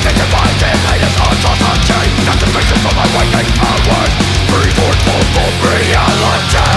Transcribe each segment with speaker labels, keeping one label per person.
Speaker 1: victimized, heinous atrocity. Destination for my waking hours, reborn for reality.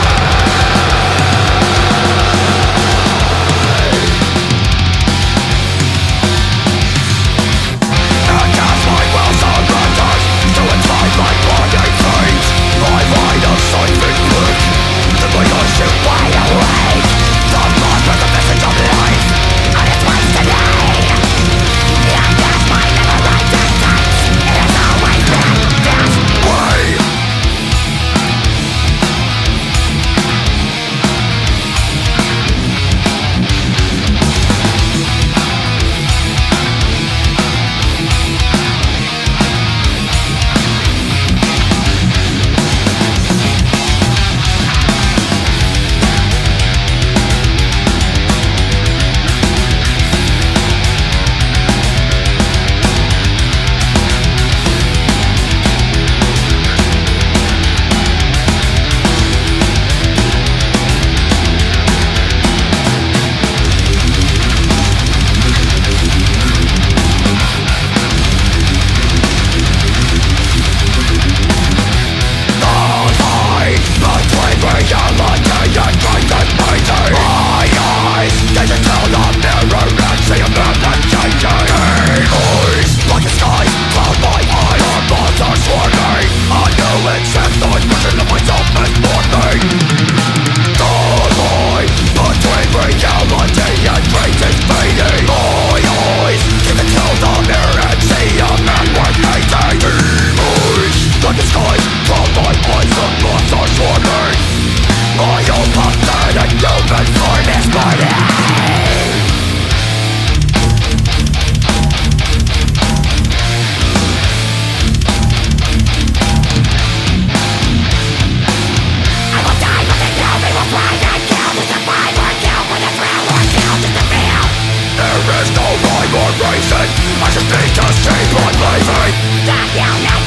Speaker 1: Insectoid version of myself is mourning. The line between reality and dreams is fading. My eyes can tell the mirror and see a man worth hating. Demise, like the skies from my eyes, the moths are swarming. My own pathetic human form is burning. There is no rhyme or reason, I just need to see blood bleeding. That you know